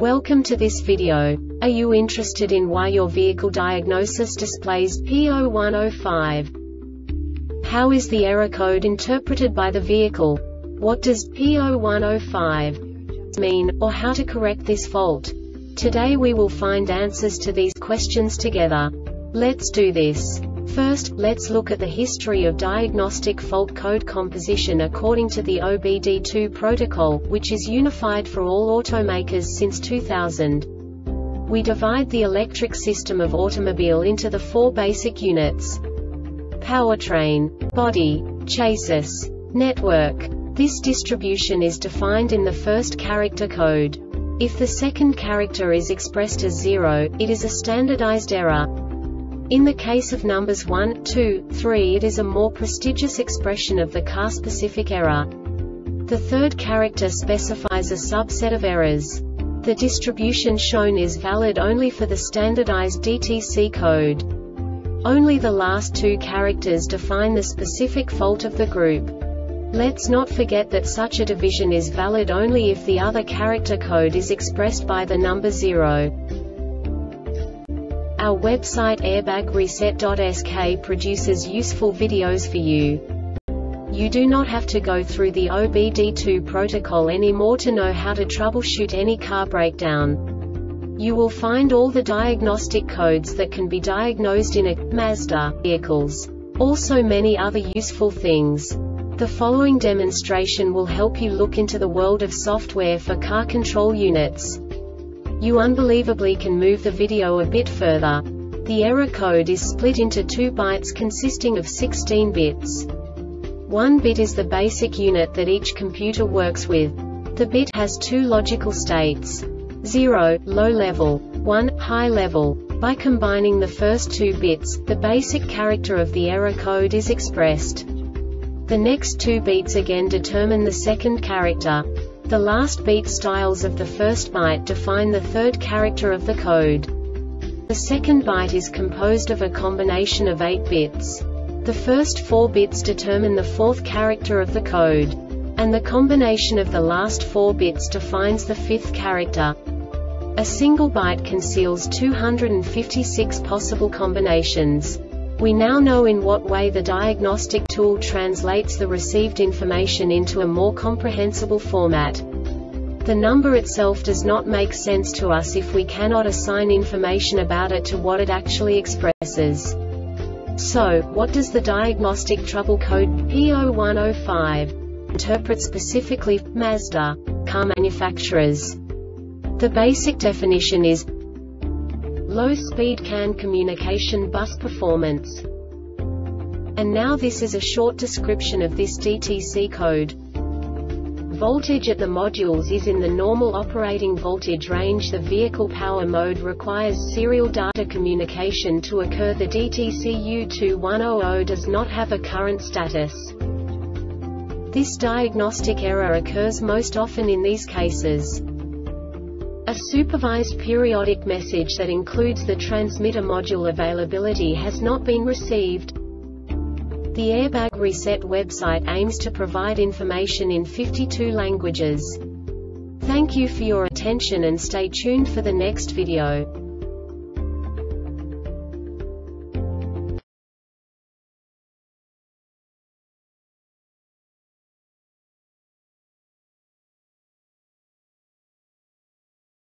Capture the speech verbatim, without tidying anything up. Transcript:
Welcome to this video. Are you interested in why your vehicle diagnosis displays P zero one zero five? How is the error code interpreted by the vehicle? What does P zero one zero five mean, or how to correct this fault? Today we will find answers to these questions together. Let's do this. First, let's look at the history of diagnostic fault code composition according to the O B D two protocol, which is unified for all automakers since two thousand. We divide the electric system of automobile into the four basic units: powertrain, body, chassis, network. This distribution is defined in the first character code. If the second character is expressed as zero, it is a standardized error. In the case of numbers one, two, three, it is a more prestigious expression of the car-specific error. The third character specifies a subset of errors. The distribution shown is valid only for the standardized D T C code. Only the last two characters define the specific fault of the group. Let's not forget that such a division is valid only if the other character code is expressed by the number zero. Our website airbag reset dot S K produces useful videos for you. You do not have to go through the O B D two protocol anymore to know how to troubleshoot any car breakdown. You will find all the diagnostic codes that can be diagnosed in a Mazda vehicles. Also many other useful things. The following demonstration will help you look into the world of software for car control units. You unbelievably can move the video a bit further. The error code is split into two bytes consisting of sixteen bits. One bit is the basic unit that each computer works with. The bit has two logical states: zero, low level, one, high level. By combining the first two bits, the basic character of the error code is expressed. The next two beats again determine the second character. The last beat styles of the first byte define the third character of the code. The second byte is composed of a combination of eight bits. The first four bits determine the fourth character of the code. And the combination of the last four bits defines the fifth character. A single byte conceals two hundred fifty-six possible combinations. We now know in what way the diagnostic tool translates the received information into a more comprehensible format. The number itself does not make sense to us if we cannot assign information about it to what it actually expresses. So, what does the diagnostic trouble code P zero one zero five interpret specifically for Mazda car manufacturers? The basic definition is low-speed C A N communication bus performance. And now this is a short description of this D T C code. Voltage at the modules is in the normal operating voltage range. The vehicle power mode requires serial data communication to occur. The D T C U two one zero zero does not have a current status. This diagnostic error occurs most often in these cases: a supervised periodic message that includes the transmitter module availability has not been received. The Airbag Reset website aims to provide information in fifty-two languages. Thank you for your attention and stay tuned for the next video.